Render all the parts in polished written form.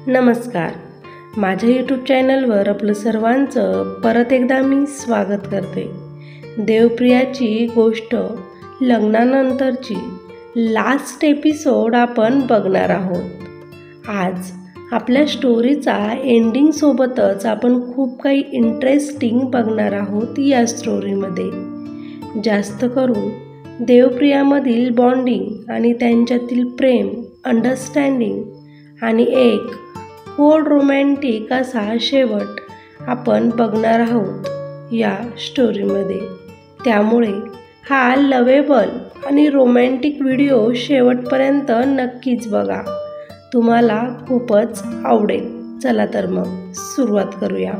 नमस्कार. माझ्या यूट्यूब चॅनलवर आपलं सर्वांचं परत एकदा मी स्वागत करते. देवप्रियाची गोष्ट लग्नानंतरची लास्ट एपिसोड आपण बघणार आहोत. आज आपल्या स्टोरीचा एंडिंगसोबतच आपण खूप काही इंटरेस्टिंग बघणार आहोत या स्टोरीमध्ये. जास्त करून देवप्रियामधील बॉन्डिंग आणि त्यांच्यातील प्रेम, अंडरस्टँडिंग आणि एक गोड रोमॅन्टिक असा शेवट आपण बघणार आहोत या स्टोरीमध्ये. त्यामुळे हा लवेबल आणि रोमॅन्टिक व्हिडिओ शेवटपर्यंत नक्कीच बघा, तुम्हाला खूपच आवडेल. चला तर मग सुरुवात करूया.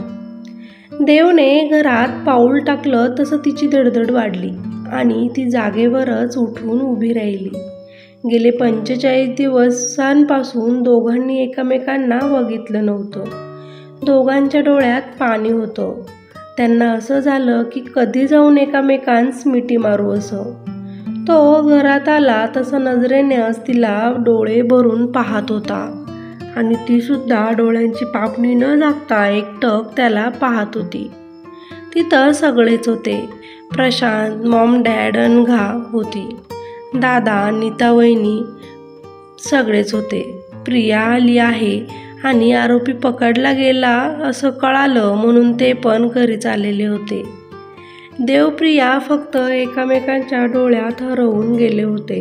देवने घरात पाऊल टाकलं तसं तिची धडधड वाढली आणि ती जागेवरच उठून उभी राहिली. गेले 45 दिवसांपासून दोघांनी एकमेकांना बघितलं नव्हतं. दोघांच्या डोळ्यात पाणी होतं. त्यांना असं झालं की कधी जाऊन एकमेकांस मिठी मारू असं. तो घरात आला तसं नजरेनेच तिला डोळे भरून पाहत होता आणि ती सुद्धा डोळ्यांची पापणी न झाकता एकटक त्याला पाहत होती. तिथं सगळेच होते. प्रशांत, मॉम, डॅड, अनघा होती, दादा, नीता वहिनी सगळेच होते. प्रिया आली आहे आणि आरोपी पकडला गेला असं कळालं म्हणून ते पण घरीच आलेले होते. देवप्रिया फक्त एकमेकांच्या डोळ्यात हरवून गेले होते.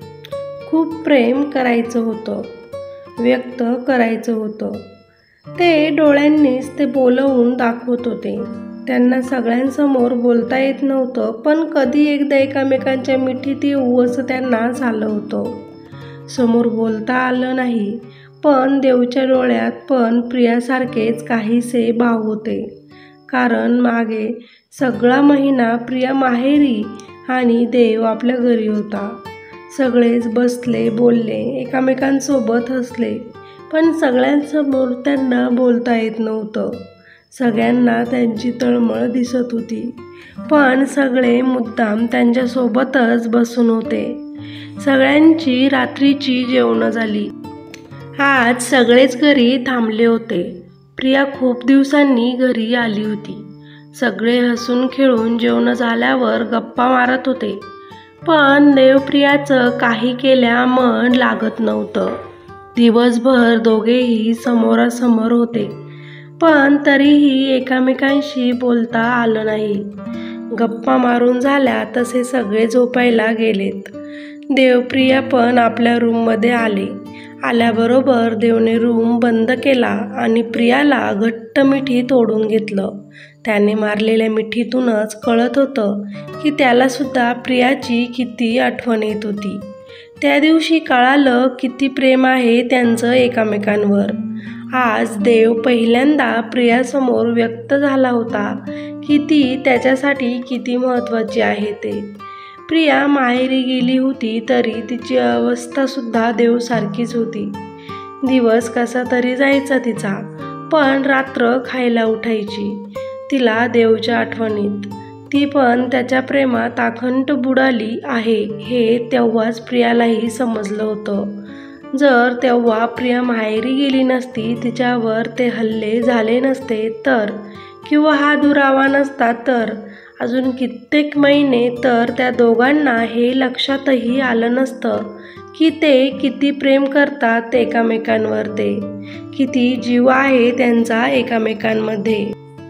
खूप प्रेम करायचं होतं, व्यक्त करायचं होतं. ते डोळ्यांनीच ते बोलवून दाखवत होते. त्यांना सगळ्यांसमोर बोलता येत नव्हतं, पण कधी एकदा एकमेकांच्या मिठीत येऊ असं त्यांना झालं होतं. समोर बोलता आलं नाही, पण देवच्या डोळ्यात पण प्रियासारखेच काहीसे भाव होते. कारण मागे सगळा महिना प्रिया माहेरी आणि देव आपल्या घरी होता. सगळेच बसले, बोलले, एकमेकांसोबत हसले, पण सगळ्यांसमोर त्यांना बोलता येत नव्हतं. सगळ्यांना त्यांची तळमळ दिसत होती, पण सगळे मुद्दाम त्यांच्यासोबतच बसून होते. सगळ्यांची रात्रीची जेवणं झाली. आज सगळेच घरी थांबले होते. प्रिया खूप दिवसांनी घरी आली होती. सगळे हसून खेळून जेवण झाल्यावर गप्पा मारत होते, पण देवप्रियाचं काही केल्या मन लागत नव्हतं. दिवसभर दोघेही समोरासमोर होते, पण तरीही एकमेकांशी बोलता आलं नाही. गप्पा मारून झाल्या तसे सगळे झोपायला गेलेत. देवप्रिया पण आपल्या रूममध्ये आले. आल्याबरोबर देवने रूम बंद केला आणि प्रियाला घट्ट मिठीत ओढून घेतलं. त्याने मारलेल्या मिठीतूनच कळत होतं की त्यालासुद्धा प्रियाची किती आठवण येत होती. त्या दिवशी कळालं किती प्रेम आहे त्यांचं एकमेकांवर. आज देव पहिल्यांदा प्रियासमोर व्यक्त झाला होता की ती त्याच्यासाठी किती महत्त्वाची आहे ते. प्रिया माहेरी गेली होती तरी तिची अवस्थासुद्धा देवसारखीच होती. दिवस कसा तरी जायचा तिचा, पण रात्र खायला उठायची तिला देवच्या आठवणीत. ती पण त्याच्या प्रेमात अखंड बुडाली आहे हे तेव्हाच प्रियालाही समजलं होतं. जर तेव्हा प्रिया माहेरी गेली नसती, तिच्यावर ते हल्ले झाले नसते तर, किंवा हा दुरावा नसता तर अजून कित्येक महिने तर त्या दोघांना हे लक्षातही आलं नसतं की ते किती प्रेम करतात एकमेकांवर, ते किती जीव आहे त्यांचा एकमेकांमध्ये.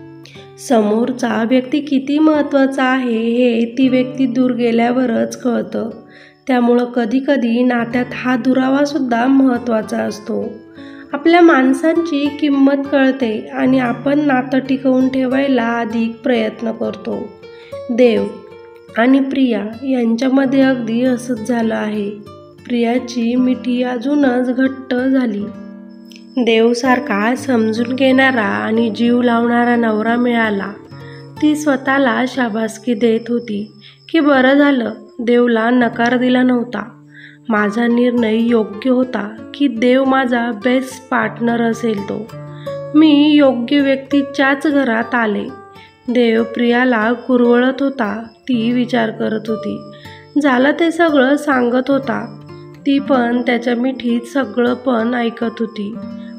समोरचा व्यक्ती किती महत्त्वाचा आहे हे ती व्यक्ती दूर गेल्यावरच कळतं. त्यामुळं कधीकधी नात्यात हा दुरावासुद्धा महत्त्वाचा असतो. आपल्या माणसांची किंमत कळते आणि आपण नातं टिकवून ठेवायला अधिक प्रयत्न करतो. देव आणि प्रिया यांच्यामध्ये अगदी असंच झालं आहे. प्रियाची मिठी अजूनच घट्ट झाली. देवसारखा समजून घेणारा आणि जीव लावणारा नवरा मिळाला. ती स्वतःला शाबासकी देत होती की बरं झालं देवला नकार दिला नव्हता. माझा निर्णय योग्य होता की देव माझा बेस्ट पार्टनर असेल. तो मी योग्य व्यक्तीच्याच घरात आले. देव प्रियाला कुरवळत होता. ती विचार करत होती. झालं ते सगळं सांगत होता. ती पण त्याच्या मिठीत सगळं पण ऐकत होती.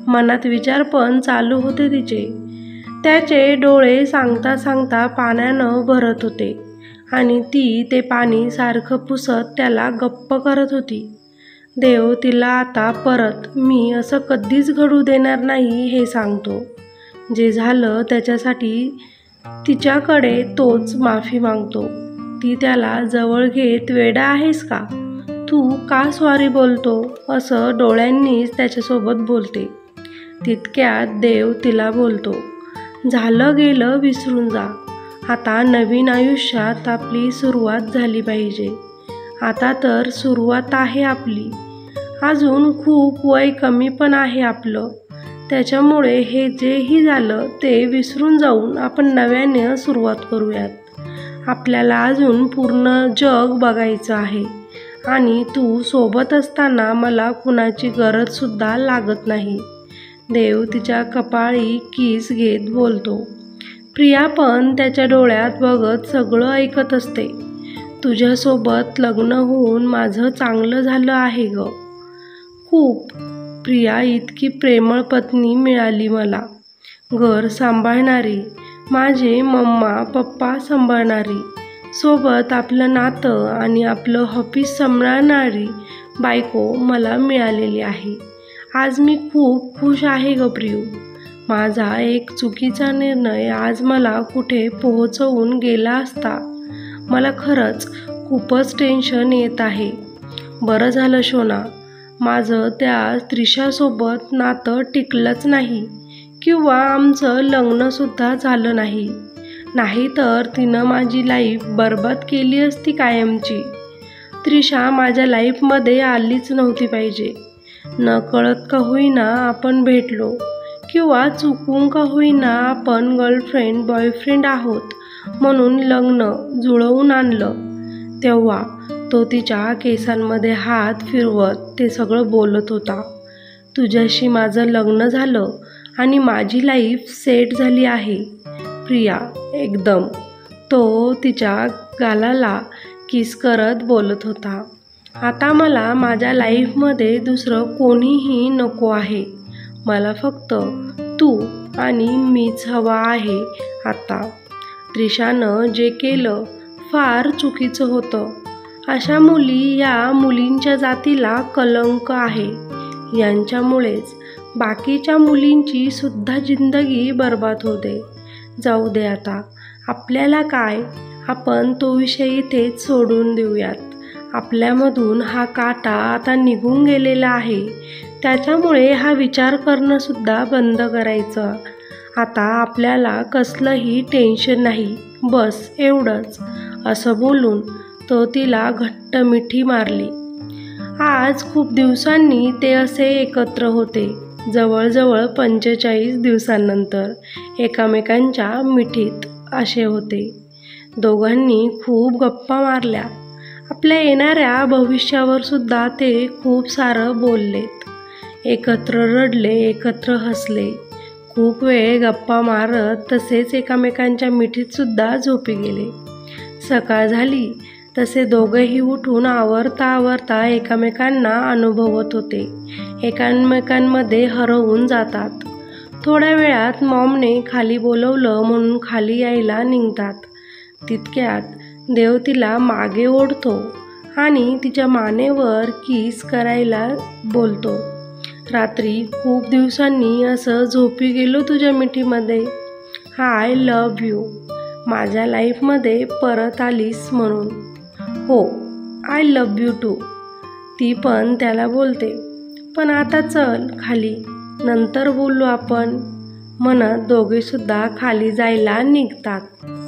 मनात विचार पण चालू होते तिचे. त्याचे डोळे सांगता सांगता पाण्यानं भरत होते आणि ती ते पाणी सारखं पुसत त्याला गप्प करत होती. देव तिला आता परत मी असं कधीच घडू देणार नाही हे सांगतो. जे झालं त्याच्यासाठी तिच्याकडे तोच माफी मागतो. ती त्याला जवळ घेत वेडा आहेस का, तू का सॉरी बोलतो असं डोळ्यांनीच त्याच्यासोबत बोलते. तितक्यात देव तिला बोलतो, झालं गेलं विसरून जा. आता नवीन आयुष्यात आपली सुरुवात झाली पाहिजे. आता तर सुरुवात आहे आपली. अजून खूप वय कमी पण आहे आपलं. त्याच्यामुळे हे जेही झालं ते विसरून जाऊन आपण नव्याने सुरुवात करूयात. आपल्याला अजून पूर्ण जग बघायचं आहे आणि तू सोबत असताना मला कुणाची गरजसुद्धा लागत नाही. देव तिच्या कपाळी किस घेत बोलतो. प्रिया पण त्याच्या डोळ्यात बघत सगळं ऐकत असते. तुझ्यासोबत लग्न होऊन माझं चांगलं झालं आहे ग. खूप. प्रिया इतकी प्रेमळ पत्नी मिळाली मला. घर सांभाळणारी, माझे मम्मा पप्पा सांभाळणारी, सोबत आपलं नातं आणि आपलं ऑफिस सांभाळणारी बायको मला मिळालेली आहे. आज मी खूप खुश आहे ग प्रियू. माझा एक चुकीचा निर्णय आज मला कुठे पोहोचवून गेला असता. मला खरंच खूपच टेन्शन येत आहे. बरं झालं शोना, माझं त्या त्रिशासोबत नातं टिकलंच नाही किंवा आमचं लग्नसुद्धा झालं नाही. नाहीतर तिनं माझी लाईफ बरबाद केली असती कायमची. त्रिशा माझ्या लाईफमध्ये आलीच नव्हती पाहिजे. नकळत का होईना आपण भेटलो किंवा चुकून का होईना आपण गर्लफ्रेंड बॉयफ्रेंड आहोत म्हणून लग्न जुळवून आणलं. तेव्हा तो तिच्या केसांमध्ये हात फिरवत ते सगळं बोलत होता. तुझ्याशी माझं लग्न झालं आणि माझी लाईफ सेट झाली आहे प्रिया एकदम. तो तिच्या गालाला किस करत बोलत होता. आता मला माझ्या लाईफमध्ये दुसरं कोणीही नको आहे. मला फक्त तू आणि मीच हवा आहे आता. त्रिशानं जे केलं फार चुकीचं होतं. अशा मुली या मुलींच्या जातीला कलंक आहे. यांच्यामुळेच बाकीच्या मुलींची सुद्धा जिंदगी बर्बाद होते. जाऊ दे आता. आपल्याला काय, आपण तो विषय इथेच सोडून देऊयात. आपल्यामधून हा काटा आता निघून गेलेला आहे. त्याच्यामुळे हा विचार करणंसुद्धा बंद करायचं. आता आपल्याला कसलंही टेन्शन नाही, बस एवढंच. असं बोलून तो तिला घट्ट मिठी मारली. आज खूप दिवसांनी ते असे एकत्र होते. जवळजवळ 45 दिवसांनंतर एकामेकांच्या मिठीत असे होते. दोघांनी खूप गप्पा मारल्या. आपल्या येणाऱ्या भविष्यावर सुद्धा ते खूप सारं बोललेत. एकत्र रडले, एकत्र हसले. खूप वेळ गप्पा मारत तसेच एकामेकांच्या मिठीत सुद्धा झोपी गेले. सकाळ झाली तसे दोघेही उठून आवरता एकमेकांना अनुभवत होते. एकमेकांमध्ये हरवून जातात. थोड्या वेळात मॉमने खाली बोलवलं म्हणून खाली यायला निघतात. तितक्यात देव तिला मागे ओढतो आणि तिच्या मानेवर किस करायला बोलतो. रात्री खूप दिवसांनी असं झोपी गेलो तुझ्या मिठीमध्ये. I love you. माझ्या लाईफमध्ये परत आलीस म्हणून. हो, आय लव्ह यू टू. ती पण त्याला बोलते. पण आता चल खाली, नंतर बोलू आपण म्हणत दोघेसुद्धा खाली जायला निघतात.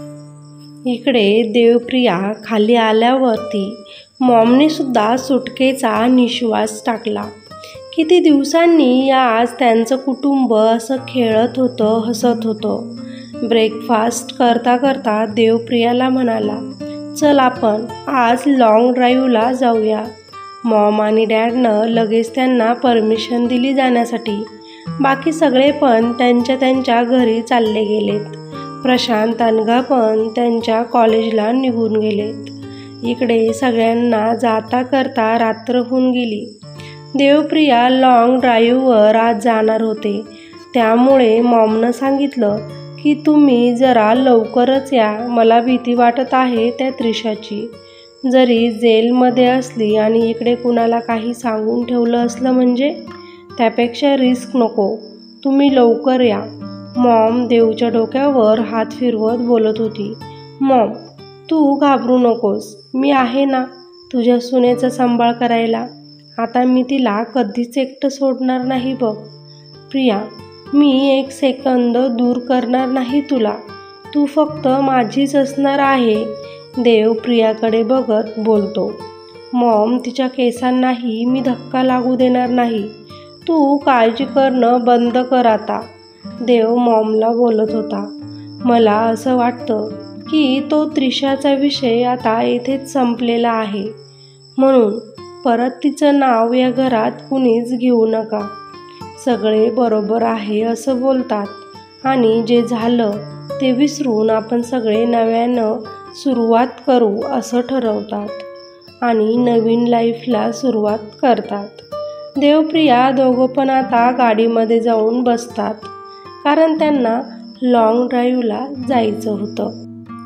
इकडे देवप्रिया खाली आल्यावरती मॉमने सुद्धा सुटकेचा निश्वास टाकला. किती दिवसांनी आज त्यांचं कुटुंब असं खेळत होतं, हसत होतं. ब्रेकफास्ट करता करता देवप्रियाला म्हणाला, चल आपण आज लॉंग ड्राईव्हला जाऊया. मॉम आणि डॅडनं लगेच त्यांना परमिशन दिली जाण्यासाठी. बाकी सगळे पण त्यांच्या घरी चालले गेलेत. प्रशांत अनघा पण त्यांच्या कॉलेजला निघून गेलेत. इकडे सगळ्यांना जाता करता रात्र होऊन गेली. देवप्रिया लॉंग ड्राईव्हवर आज जाणार होते, त्यामुळे मॉमनं सांगितलं की तुम्ही जरा लवकरच या. मला भीती वाटत आहे त्या त्रिशाची. जरी जेलमध्ये असली आणि इकडे कुणाला काही सांगून ठेवलं असलं म्हणजे. त्यापेक्षा रिस्क नको. तुम्ही लवकर या. मॉम देवच्या डोक्यावर हात फिरवत बोलत होती. मॉम, तू घाबरू नकोस. मी आहे ना तुझ्या सुनेचा सांभाळ करायला. आता मी तिला कधीच एकटं सोडणार नाही बघ. प्रिया, मी एक सेकंद दूर करणार नाही तुला. तू फक्त माझीच असणार आहे. देव प्रियाकडे बघत बोलतो. मॉम, तिच्या केसांनाही मी धक्का लागू देणार नाही. तू काळजी करणं बंद कर आता. देव मॉमला बोलत होता. मला असं वाटतं की तो त्रिशाचा विषय आता येथेच संपलेला आहे. म्हणून परत तिचं नाव या घरात कुणीच घेऊ नका. सगळे बरोबर आहे असं बोलतात आणि जे झालं ते विसरून आपण सगळे नव्यानं सुरुवात करू असं ठरवतात आणि नवीन लाईफला सुरुवात करतात. देवप्रिया दोघं पण आता गाडीमध्ये जाऊन बसतात, कारण त्यांना लॉंग ड्राईव्हला जायचं होतं.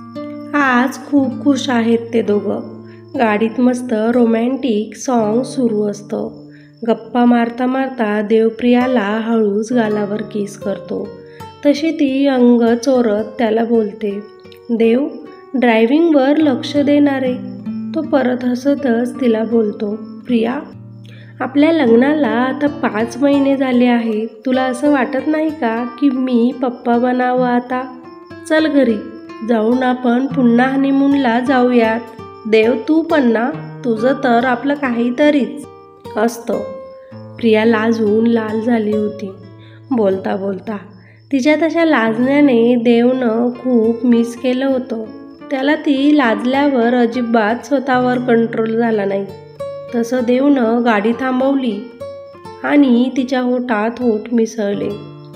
आज खूप खुश आहेत ते दोघं. गाडीत मस्त रोमॅन्टिक सॉन्ग सुरू असतं. गप्पा मारता मारता देवप्रियाला हळूच गालावर किस करतो. तशी ती अंग चोरत त्याला बोलते. देव, ड्रायव्हिंगवर लक्ष देणारे. तो परत हसतच तिला बोलतो. प्रिया, आपल्या लग्नाला आता 5 महिने झाले आहेत. तुला असं वाटत नाही का की मी पप्पा बनावं आता? चल घरी जाऊन आपण पुन्हा हनीमूनला जाऊयात. देव, तू पण ना. तुझं तर आपलं काहीतरीच असतं. प्रिया लाजून लाल झाली होती. बोलता बोलता तिच्या तशा लाजण्याने देवनं खूप मिस केलं होतं. त्याला ती लाजल्यावर अजिबात स्वतःवर कंट्रोल झाला नाही. तसं देवनं गाडी थांबवली आणि तिच्या होठात होठ मिसळले.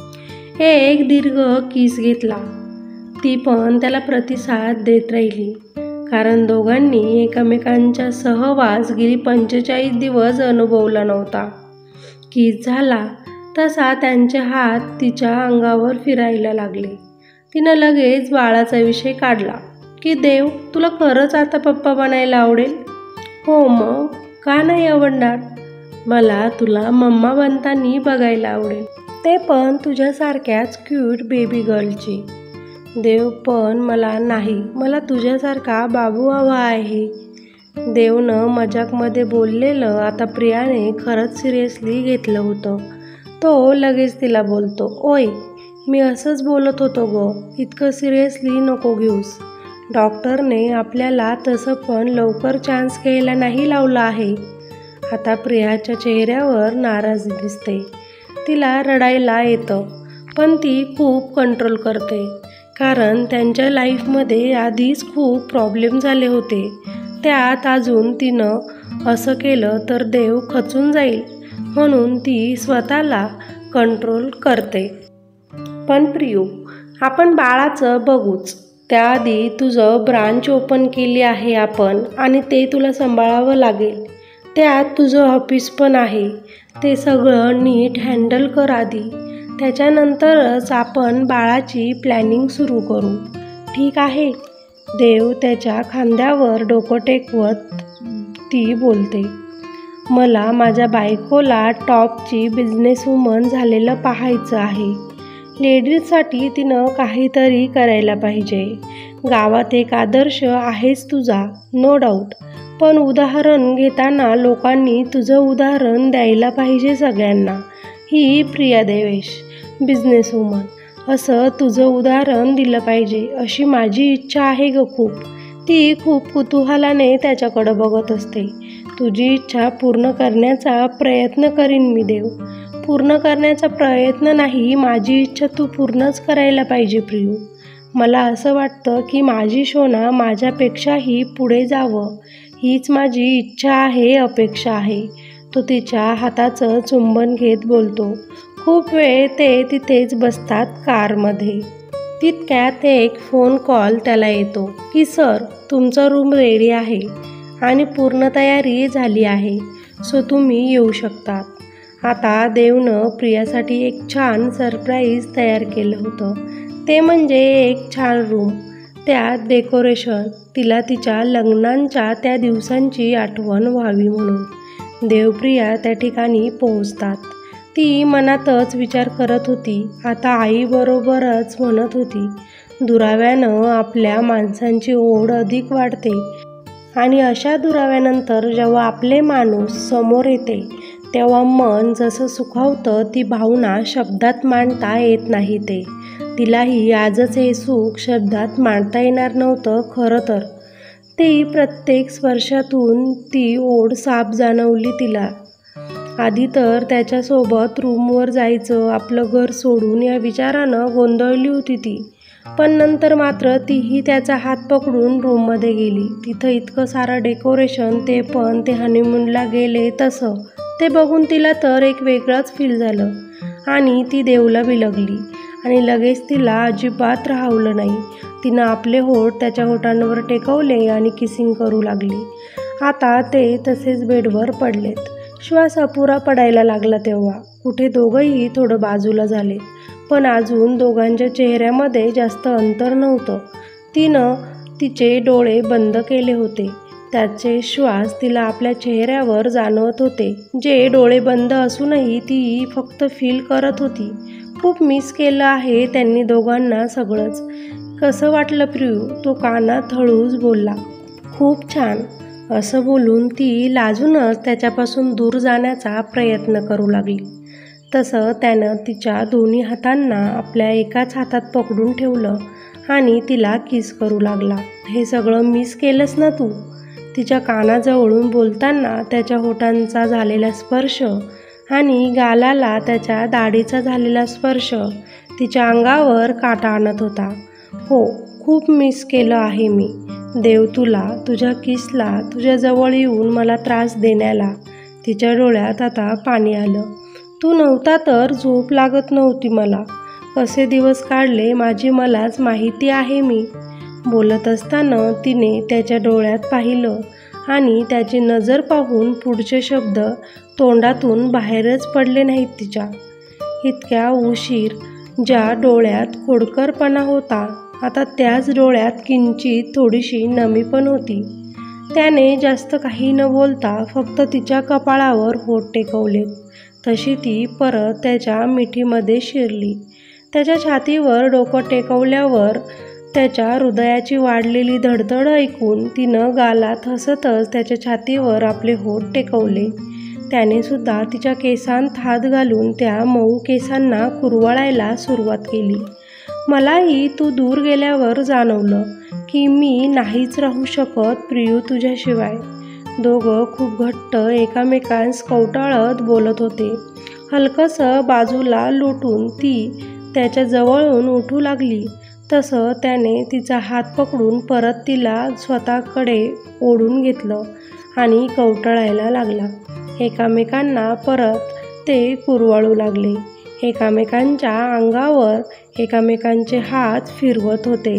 एक दीर्घ किस घेतला. ती पण त्याला प्रतिसाद देत राहिली, कारण दोघांनी एकमेकांचा सहवास गेली 45 दिवस अनुभवला नव्हता. किस झाला तसा त्यांचे हात तिच्या अंगावर फिरायला लागले. तिनं लगेच बाळाचा विषय काढला की देव, तुला खरंच आता पप्पा बनायला आवडेल? हो, मग का नाही आवडणार? मला तुला मम्मा बनताना बघायला आवडेल, ते पण तुझ्यासारख्याच क्यूट बेबी गर्लची. देव, पण मला नाही. मला तुझ्यासारखा बाबू हवा आहे. देवनं मजाकमध्ये बोललेलं आता प्रियाने खरंच सिरियसली घेतलं होतं. तो लगेच तिला बोलतो. ओय, मी असंच बोलत होतो गं. इतकं सिरियसली नको घेऊस. डॉक्टरने आपल्याला तसं पण लवकर चान्स घ्यायला नाही लावलं आहे. आता प्रियाच्या चेहऱ्यावर नाराजी दिसते. तिला रडायला येतं, पण ती खूप कंट्रोल करते, कारण त्यांच्या लाईफमध्ये आधीच खूप प्रॉब्लेम झाले होते. त्यात अजून तिनं असं केलं तर देव खचून जाईल, म्हणून ती स्वतःला कंट्रोल करते. पण प्रियू, आपण बाळाचं बघूच. त्याआधी तुझं ब्रांच ओपन केली आहे आपण, आणि ते तुला सांभाळावं लागेल. त्यात तुझं ऑफिस पण आहे. ते सगळं नीट हँडल कर आधी. त्याच्यानंतरच आपण बाळाची प्लॅनिंग सुरू करू. ठीक आहे? देव त्याच्या खांद्यावर डोकं टेकवत ती बोलते. मला माझ्या बायकोला टॉपची बिझनेसवुमन झालेलं पाहायचं आहे. लेडीजसाठी तिनं काहीतरी करायला पाहिजे. गावात एक आदर्श आहेच तुझा, नो डाऊट. पण उदाहरण घेताना लोकांनी तुझं उदाहरण द्यायला पाहिजे सगळ्यांना. ही प्रिया देवेश, बिझनेसवुमन, असं तुझं उदाहरण दिलं पाहिजे, अशी माझी इच्छा आहे ग खूप. ती खूप कुतूहलाने त्याच्याकडं बघत असते. तुझी इच्छा पूर्ण करण्याचा प्रयत्न करीन मी देव. पूर्ण करण्याचा प्रयत्न नाही, माझी इच्छा तू पूर्णच करायला पाहिजे प्रियू. मला असं वाटतं की माझी शोना माझ्यापेक्षाही पुढे जावं, हीच माझी इच्छा आहे, अपेक्षा आहे. तो तिच्या हाताचं चुंबन घेत बोलतो. खूप वेळ ते तिथेच बसतात कारमध्ये. तितक्यात एक फोन कॉल त्याला येतो की सर, तुमचं रूम रेडी आहे आणि पूर्ण तयारी झाली आहे. सो तुम्ही येऊ शकतात। आता देवनं प्रियासाठी एक छान सरप्राईज तयार केलं होतं, ते म्हणजे एक छान रूम, त्यात डेकोरेशन, तिला तिच्या लग्नांच्या त्या दिवसांची आठवण व्हावी म्हणून। देवप्रिया त्या ठिकाणी पोहोचतात। ती मनातच विचार करत होती, आता आईबरोबरच म्हणत होती, दुराव्यानं आपल्या माणसांची ओढ अधिक वाढते आणि अशा दुराव्यानंतर जेव्हा आपले माणूस समोर येते तेव्हा मन जसं सुखावतं ती भावना शब्दात मांडता येत नाही ते। तिलाही आजच हे सुख शब्दात मांडता येणार नव्हतं खरं तर। ती प्रत्येक स्पर्शातून ती ओढ साफ जाणवली तिला। आधी तर त्याच्यासोबत रूमवर जायचं, आपलं घर सोडून या विचारानं गोंधळली होती ती। पण नंतर मात्र तीही त्याचा हात पकडून रूममध्ये गेली। तिथं इतकं सारं डेकोरेशन, ते पण ते हनीमूनला गेले तसं, ते बघून तिला तर एक वेगळंच फील झालं आणि ती देवला बिलगली आणि लगेच तिला अजिबात राहवलं नाही। तिनं आपले होठ त्याच्या होठांवर टेकवले आणि किसिंग करू लागली। आता ते तसेच बेडवर पडलेत। श्वास अपुरा पडायला लागला तेव्हा कुठे दोघंही थोडं बाजूला झाले, पण अजून दोघांच्या चेहऱ्यामध्ये जास्त अंतर नव्हतं। तिनं तिचे डोळे बंद केले होते, त्याचे श्वास तिला आपल्या चेहऱ्यावर जाणवत होते, जे डोळे बंद असूनही ती फक्त फील करत होती। खूप मिस केलं आहे त्यांनी दोघांना सगळंच। कसं वाटलं प्रियू? तो कानात हळूच बोलला। खूप छान, असं बोलून ती लाजूनच त्याच्यापासून दूर जाण्याचा प्रयत्न करू लागली। तसं त्यानं तिच्या दोन्ही हातांना आपल्या एकाच हातात पकडून ठेवलं आणि तिला किस करू लागला। हे सगळं मिस केलंस ना तू? तिच्या कानाजवळून बोलताना त्याच्या होठांचा झालेला स्पर्श आणि गालाला त्याच्या दाढीचा झालेला स्पर्श तिच्या अंगावर काटा आणत होता। हो, खूप मिस केलं आहे मी देव तुला, तुझ्या किसला, तुझ्या जवळ येऊन मला त्रास देण्याला। तिच्या डोळ्यात आता पाणी आलं। तू नव्हता तर झोप लागत नव्हती मला। कसे दिवस काढले माझी मलाच माहिती आहे मी। बोलत असताना तिने त्याच्या डोळ्यात पाहिलं आणि त्याची नजर पाहून पुढचे शब्द तोंडातून बाहेरच पडले नाहीत तिच्या। इतक्या उशीर ज्या डोळ्यात खोडकरपणा होता, आता त्याच डोळ्यात किंचित थोडीशी नमी पण होती। त्याने जास्त काही न बोलता फक्त तिच्या कपाळावर होठ टेकवलेत, तशी ती परत त्याच्या मिठीमध्ये शिरली। त्याच्या छातीवर डोकं टेकवल्यावर त्याच्या हृदयाची वाढलेली धडधड ऐकून तिनं गालात हसतच त्याच्या छातीवर आपले होठ टेकवले। त्याने सुद्धा तिच्या केसांत हात घालून त्या मऊ केसांना कुरवाळायला सुरुवात केली। मलाही तू दूर गेल्यावर जाणवलं की मी नाहीच राहू शकत प्रियू तुझ्याशिवाय। दोघं खूप घट्ट एकामेकांस कवटाळत बोलत होते। हलकंसं बाजूला लोटून ती त्याच्या जवळून उठू लागली तसं त्याने तिचा हात पकडून परत तिला स्वतःकडे ओढून घेतलं आणि कवटाळायला लागला। एकामेकांना परत ते कुरवाळू लागले, एकामेकांच्या अंगावर एकामेकांचे हात फिरवत होते।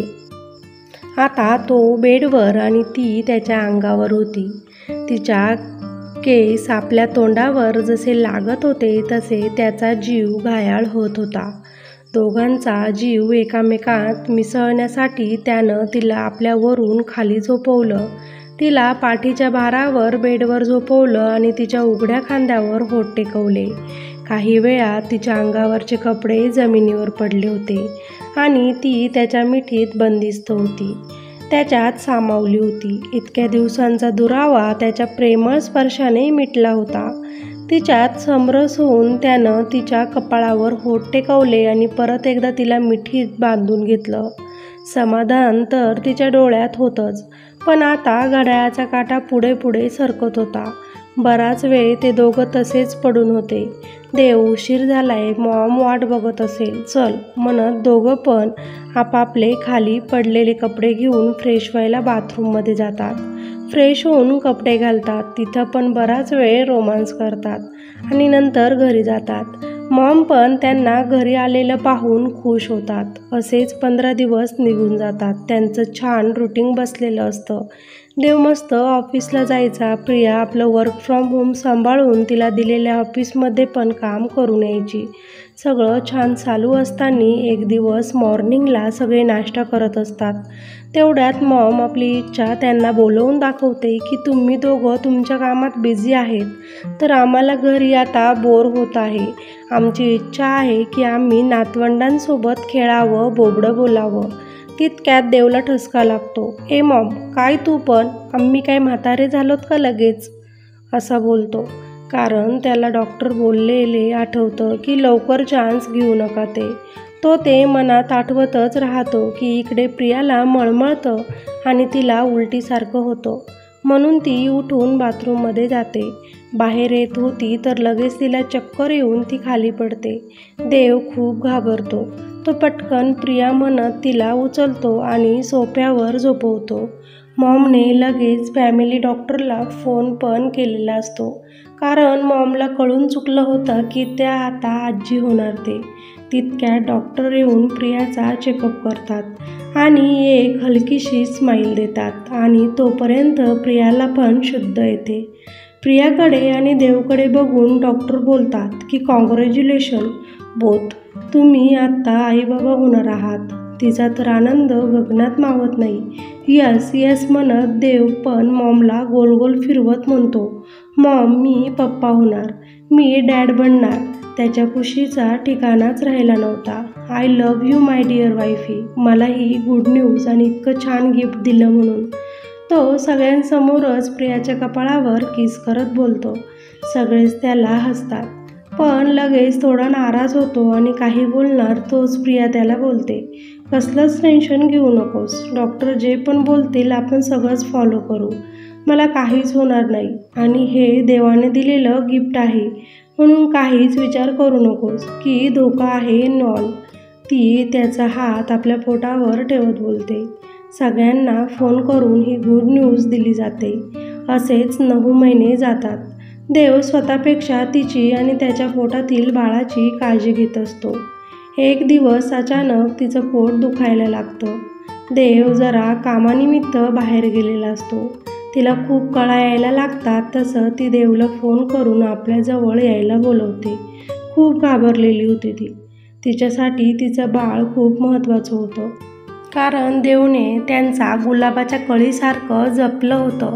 आता तो बेडवर आणि ती त्याच्या अंगावर होती। तिच्या केस आपल्या तोंडावर जसे लागत होते तसे त्याचा जीव घायाळ होत होता। दोघांचा जीव एकामेकात मिसळण्यासाठी त्यानं तिला आपल्यावरून खाली झोपवलं, तिला पाठीच्या भारावर बेडवर झोपवलं आणि तिच्या उघड्या खांद्यावर होठ टेकवले। काही वेळात तिच्या अंगावरचे कपडे जमिनीवर पडले होते आणि ती त्याच्या मिठीत बंदिस्त होती, त्याच्यात सामावली होती। इतक्या दिवसांचा दुरावा त्याच्या प्रेमळ स्पर्शाने मिटला होता। तिच्यात समरस होऊन त्यानं तिच्या कपाळावर होठ टेकवले आणि परत एकदा तिला मिठीत बांधून घेतलं। समाधान तर तिच्या डोळ्यात होतंच, पण आता घड्याळाचा काटा पुढे पुढे सरकत होता। बराच वेळ ते दोघं तसेच पडून होते। देव, उशीर झालाय, मॉम वाट बघत असेल, चल म्हणत दोघं पण आपापले खाली पडलेले कपडे घेऊन फ्रेश व्हायला बाथरूममध्ये जातात। फ्रेश होऊन कपडे घालतात, तिथं पण बराच वेळ रोमांस करतात आणि नंतर घरी जातात। मॉम पण त्यांना घरी आलेलं पाहून खुश होतात। असेच 15 दिवस निघून जातात। त्यांचं छान रुटीन बसलेलं असतं। देव मस्त ऑफिसला जायचा. प्रिया आपलं वर्क फ्रॉम होम सांभाळून तिला दिलेल्या ऑफिसमध्ये पण काम करून यायची. सगळं छान चालू असताना एक दिवस मॉर्निंगला सगळे नाश्ता करत असतात. तेवढ्यात मॉम आपली इच्छा त्यांना बोलवून दाखवते की तुम्ही दोघं तुमच्या कामात बिझी आहेत, तर आम्हाला घरी आता बोर होत आहे. आमची इच्छा आहे की आम्ही नातवंडांसोबत खेळावं, बोबडं बोलावं. तितक्यात देवला ठसका लागतो. ए मॉम, काय तू पण? आम्ही काय म्हातारे झालोत का लगेच? असा बोलतो. कारण त्याला डॉक्टर बोललेले आठवतं की लवकर चान्स घेऊ नका ते मनात आठवतच राहतो की इकडे प्रियाला मळमळतं आणि तिला उलटीसारखं होतं. म्हणून ती उठून बाथरूममध्ये जाते. बाहेर येत होती तर लगेच तिला चक्कर येऊन ती खाली पडते. देव खूप घाबरतो. तो पटकन प्रिया म्हणत तिला उचलतो आणि सोफ्यावर झोपवतो. मॉमने लगेच फॅमिली डॉक्टरला फोन पण केलेला असतो. कारण मॉमला कळून चुकलं होतं की त्या आता आजी होणार तितक्यात डॉक्टर येऊन प्रियाचा चेकअप करतात आणि एक हलकीशी स्माईल देतात आणि तोपर्यंत प्रियाला पण शुद्ध येते. प्रियाकडे आणि देवकडे बघून डॉक्टर बोलतात की कॉंग्रॅच्युलेशन बोथ, तुम्ही आत्ता आईबाबा होणार आहात. तिचा तर आनंद गगनात मावत नाही. यस यस म्हणत देव पण मॉमला गोल गोल फिरवत म्हणतो, मॉम मी पप्पा होणार, मी डॅड बनणार. त्याच्या खुशीचा ठिकाणाच राहिला नव्हता. I love you my dear wifey. मला ही गुड न्यूज आणि इतकं छान गिफ्ट दिलं म्हणून. तो सगळ्यांसमोरच प्रियाच्या कपाळावर किस करत बोलतो. सगळेच त्याला हसतात. पण लगेच थोडा नाराज होतो आणि काही बोलणार तोच प्रिया त्याला बोलते, कसलंच टेन्शन घेऊ नकोस. डॉक्टर जे पण बोलतील आपण सगळंच फॉलो करू. मला काहीच होणार नाही आणि हे देवाने दिलेलं गिफ्ट आहे म्हणून काहीच विचार करू नकोस की धोका आहे नॉन. ती त्याचा हात आपल्या पोटावर ठेवत बोलते. सगळ्यांना फोन करून ही गुड न्यूज दिली जाते. असेच 9 महिने जातात. देव स्वतःपेक्षा तिची आणि त्याच्या पोटातील बाळाची काळजी घेत असतो. एक दिवस अचानक तिचं पोट दुखायला लागतं. देव जरा कामानिमित्त बाहेर गेलेला असतो. तिला खूप कळा यायला लागतात. तसं ती देवला फोन करून आपल्याजवळ यायला बोलवते. खूप घाबरलेली होती ती. तिच्यासाठी तिचं बाळ खूप महत्त्वाचं होतं. कारण देवने त्यांचा गुलाबाच्या कळीसारखं जपलं होतं.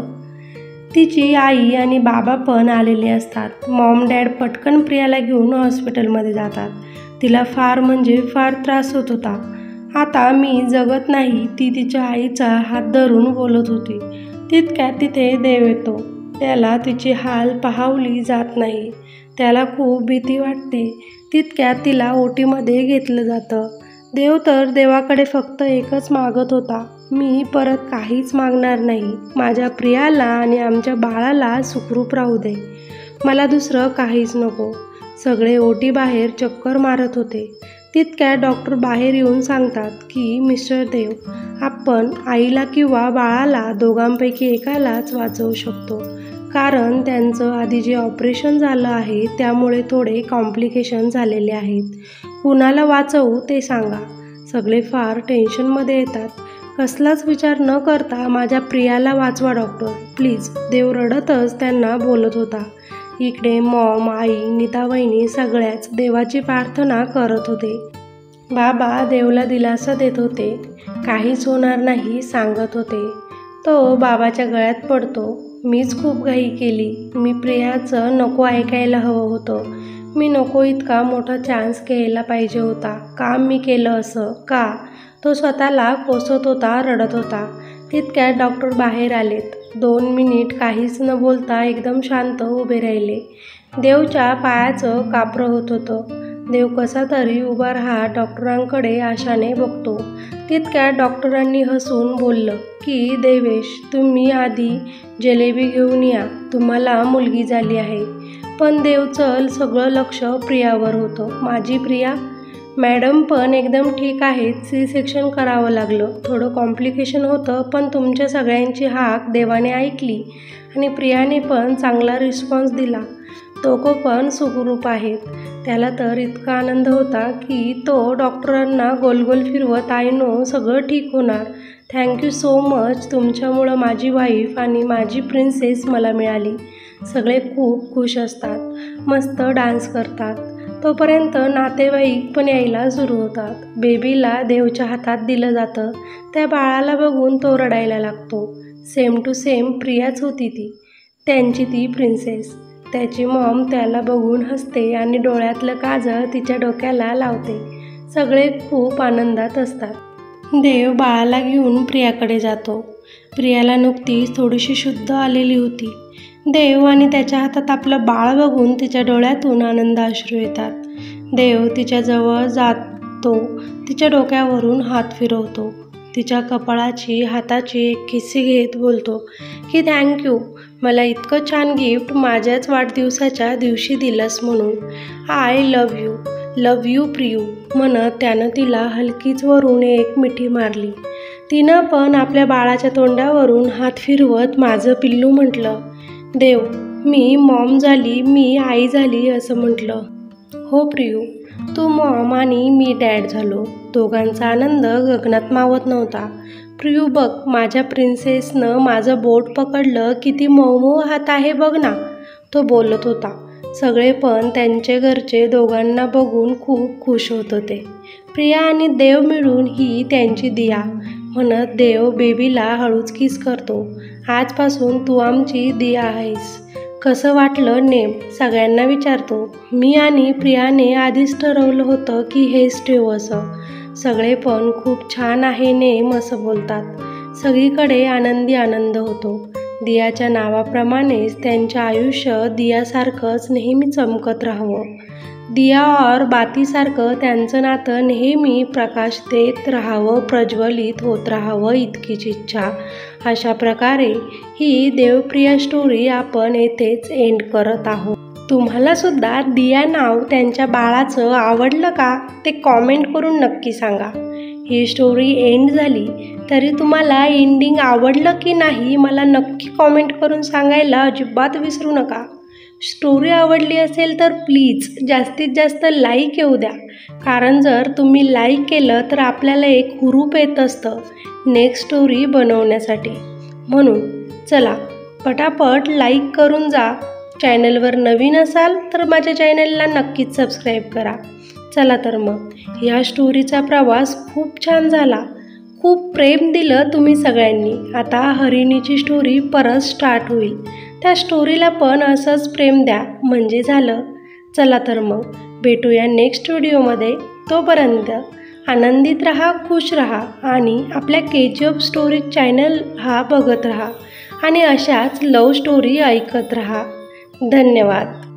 तिची आई आणि बाबा पण आलेले असतात. मॉम डॅड पटकन प्रियाला घेऊन हॉस्पिटलमध्ये जातात. तिला फार म्हणजे फार त्रास होत होता. आता मी जगत नाही, ती तिच्या आईचा हात धरून बोलत होती. तितक्यात तिथे देव येतो. त्याला तिची हाल पाहावली जात नाही. त्याला खूप भीती वाटते. तितक्यात तिला ओटीमध्ये घेतलं जातं. देव तर देवाकडे फक्त एकच मागत होता, मी परत काहीच मागणार नाही. माझ्या प्रियाला आणि आमच्या बाळाला सुखरूप राहू दे. मला दुसरं काहीच नको. सगळे ओटीबाहेर चक्कर मारत होते. तितक्यात डॉक्टर बाहेर येऊन सांगतात की मिस्टर देव, आपण आईला किंवा बाळाला दोघांपैकी एकालाच वाचवू शकतो. कारण त्यांचं आधी जे ऑपरेशन झालं आहे त्यामुळे थोडे कॉम्प्लिकेशन झालेले आहेत. कुणाला वाचवू ते सांगा. सगळे फार टेन्शनमध्ये येतात. कसलाच विचार न करता माझ्या प्रियाला वाचवा डॉक्टर, प्लीज. देव रडतच त्यांना बोलत होता. इकडे मॉम, आई, नीता वहिनी सगळ्याच देवाची प्रार्थना करत होते. बाबा देवला दिलासा देत होते. काहीच होणार नाही सांगत होते. तो बाबाच्या गळ्यात पडतो. मीच खूप घाई केली. मी प्रियाचं नको ऐकायला हवं होतं. मी नको इतका मोठा चान्स घ्यायला पाहिजे होता. का मी केलं असं? का? तो स्वतःला कोसत होता, रडत होता. तितक्यात डॉक्टर बाहेर आलेत. 2 मिनिट काहीच न बोलता एकदम शांत उभे राहिले. देवच्या पायाचं कापरं होत होतं. देव कसा तरी उभा राहत डॉक्टरांकडे आशाने बघतो. तितक्यात डॉक्टरांनी हसून बोललं की देवेश, तुम्ही आधी जिलेबी घेऊन या, तुम्हाला मुलगी झाली आहे. पण देवचं सगळं लक्ष प्रियावर होतं. माझी प्रिया मॅडम पण एकदम ठीक आहेत. C-सेक्शन करावं लागलं. थोडं कॉम्प्लिकेशन होतं, पण तुमच्या सगळ्यांची हाक देवाने ऐकली आणि प्रियाने पण चांगला रिस्पॉन्स दिला. दोघं पण सुखरूप आहेत. त्याला तर इतका आनंद होता की तो डॉक्टरांना गोलगोल फिरवत आय नो सगळं ठीक होणार, थँक्यू सो मच, तुमच्यामुळं माझी वाईफ आणि माझी प्रिन्सेस मला मिळाली. सगळे खूप खुश असतात, मस्त डान्स करतात. तोपर्यंत नातेवाईक पण यायला सुरू होतात. बेबीला देवच्या हातात दिलं जातं. त्या बाळाला बघून तो रडायला लागतो. सेम टू सेम प्रियाच होती ती, त्यांची ती प्रिन्सेस. त्याची मॉम त्याला बघून हसते आणि डोळ्यातलं काजळ तिच्या डोक्याला लावते. सगळे खूप आनंदात असतात. देव बाळाला घेऊन प्रियाकडे जातो. प्रियाला नुकतीच थोडीशी शुद्ध आलेली होती. देव आणि त्याच्या हातात आपलं बाळ बघून तिच्या डोळ्यातून आनंद अश्रू येतात. देव तिच्याजवळ जातो, तिच्या डोक्यावरून हात फिरवतो, तिच्या कपाळाची हाताची एक किस्सी घेत बोलतो की थँक्यू, मला इतकं छान गिफ्ट माझ्याच वाढदिवसाच्या दिवशी दिलंस म्हणून. आय लव यू प्रियू म्हणत त्यानं तिला हलकीच वरून एक मिठी मारली. तिनं पण आपल्या बाळाच्या तोंडावरून हात फिरवत माझं पिल्लू म्हटलं. देव, मी मॉम झाली, मी आई झाली असं म्हटलं. हो प्रियू, तू मॉम आणि मी डॅड झालो. दोघांचा आनंद गगनात मावत नव्हता. प्रियू बघ, माझ्या प्रिन्सेसनं माझं बोट पकडलं, किती मऊ हात आहे बघ ना, तो बोलत होता. सगळे पण त्यांचे घरचे दोघांना बघून खूप खुश होत होते. प्रिया आणि देव मिळून ही त्यांची दिया म्हणत देव बेबीला हळूच किस करतो. आजपासून तू आमची दिया आहेस. कसं वाटलं नेम सगळ्यांना विचारतो. मी आणि प्रियाने आधीच ठरवलं होतं की हेच ठेवू असं. सगळे पण खूप छान आहे नेम असं बोलतात. सगळीकडे आनंदी आनंद होतो. दियाच्या नावाप्रमाणेच त्यांचं आयुष्य दियासारखंच नेहमी चमकत राहावं. दिया और बातीसारखं त्यांचं नातं नेहमी प्रकाश देत राहावं, प्रज्वलित होत राहावं इतकीच इच्छा. अशा प्रकारे ही देवप्रिया स्टोरी आपण येथेच एंड करत आहोत. तुम्हाला सुद्धा दिया नाव त्यांच्या बाळाचं आवडलं का ते कॉमेंट करून नक्की सांगा. ही स्टोरी एंड झाली तरी तुम्हाला एंडिंग आवडलं की नाही मला नक्की कॉमेंट करून सांगायला अजिबात विसरू नका. स्टोरी आवडली असेल तर प्लीज जास्तीत जास्त लाईक येऊ द्या, कारण जर तुम्ही लाईक केलं तर आपल्याला एक हुरूप येत असतं नेक्स्ट स्टोरी बनवण्यासाठी. म्हणून चला पटापट लाईक करून जा. चॅनलवर नवीन असाल तर माझ्या चॅनलला नक्कीच सबस्क्राईब करा. चला तर मग या स्टोरीचा प्रवास खूप छान झाला. खूप प्रेम दिलं तुम्ही सगळ्यांनी. आता हरिणीची स्टोरी परत स्टार्ट होईल. त्या स्टोरीला पण असंच प्रेम द्या म्हणजे झालं. चला तर मग भेटूया नेक्स्ट व्हिडिओमध्ये. तोपर्यंत आनंदित राहा, खुश राहा आणि आपल्या KGF स्टोरी चॅनल हा बघत राहा आणि अशाच लव स्टोरी ऐकत राहा. धन्यवाद.